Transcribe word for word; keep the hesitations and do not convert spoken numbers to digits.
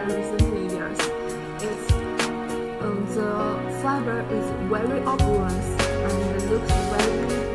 recent years. It's um, the fiber is very obvious and looks very